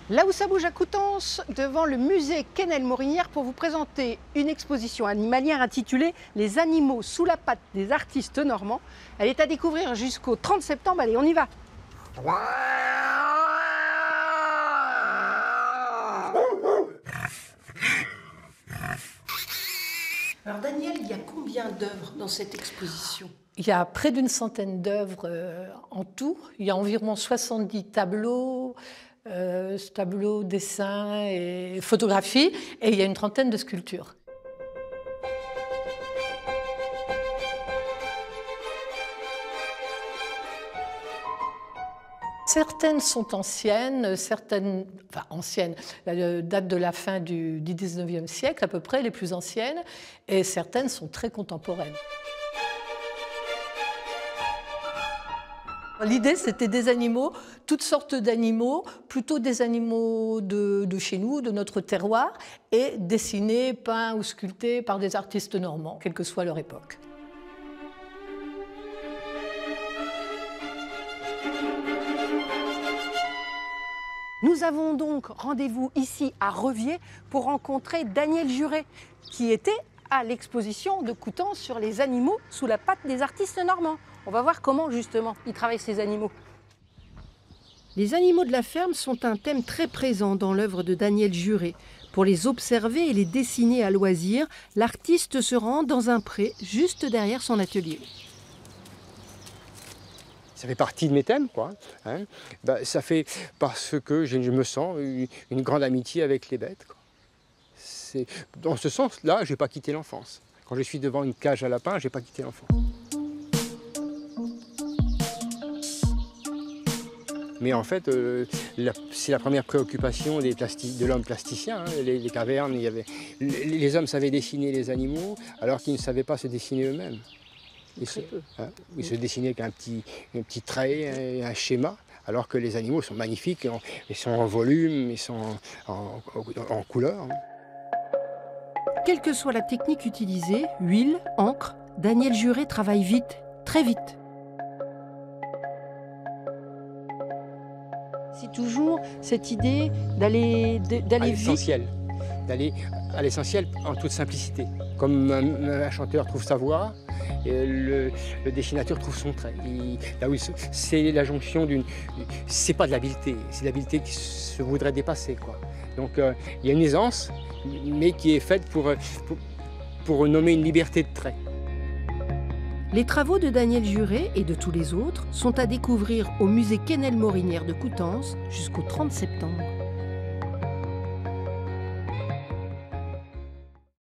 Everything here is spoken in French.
Là où ça bouge à Coutances, devant le musée Quesnel-Morinière pour vous présenter une exposition animalière intitulée « Les animaux sous la patte des artistes normands ». Elle est à découvrir jusqu'au 30 septembre. Allez, on y va! Alors Daniel, il y a combien d'œuvres dans cette exposition? Il y a près d'une centaine d'œuvres en tout. Il y a environ 70 tableaux, dessins et photographies, et il y a une trentaine de sculptures. Certaines sont anciennes, datent de la fin du 19e siècle à peu près, les plus anciennes, et certaines sont très contemporaines. L'idée, c'était des animaux, toutes sortes d'animaux, plutôt des animaux de chez nous, de notre terroir, et dessinés, peints ou sculptés par des artistes normands, quelle que soit leur époque. Nous avons donc rendez-vous ici à Reviers pour rencontrer Daniel Juret, qui était à l'exposition de Coutances sur les animaux sous la patte des artistes normands. On va voir comment justement il travaille ces animaux. Les animaux de la ferme sont un thème très présent dans l'œuvre de Daniel Juret. Pour les observer et les dessiner à loisir, l'artiste se rend dans un pré juste derrière son atelier. Ça fait partie de mes thèmes, quoi. Hein. Ça fait parce que je me sens une grande amitié avec les bêtes, quoi. Dans ce sens-là, je n'ai pas quitté l'enfance. Quand je suis devant une cage à lapins, je n'ai pas quitté l'enfance. Mais en fait, c'est la première préoccupation de l'homme plasticien. Hein. Les cavernes, les hommes savaient dessiner les animaux alors qu'ils ne savaient pas se dessiner eux-mêmes. Ils se dessinaient avec un petit trait, un schéma, alors que les animaux sont magnifiques, ils sont en volume, ils sont en couleur. Quelle que soit la technique utilisée, huile, encre, Daniel Juret travaille vite, très vite. C'est toujours cette idée d'aller vite. D'aller à l'essentiel en toute simplicité. Comme un chanteur trouve sa voix, et le dessinateur trouve son trait. C'est la jonction d'une... C'est pas de l'habileté, c'est de l'habileté qui se voudrait dépasser, quoi. Donc il y a une aisance, mais qui est faite pour nommer une liberté de trait. Les travaux de Daniel Juret et de tous les autres sont à découvrir au musée Quesnel-Morinière de Coutances jusqu'au 30 septembre.